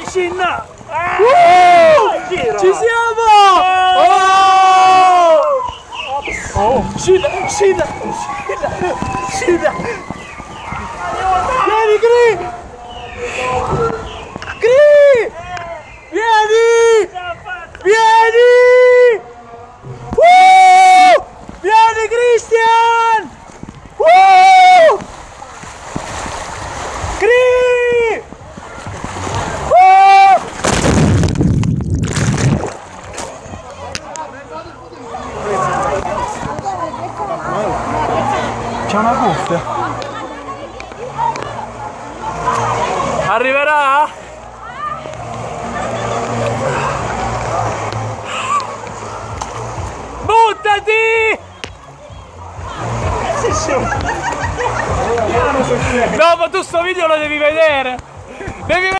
Cinna! Ci siamo! Scida! Vieni, Gri! Gri! Vieni! Vieni! Vieni, Christian! Gri! C'è una cuffia. Arriverà? Buttati! No, ma tu sto video lo devi vedere!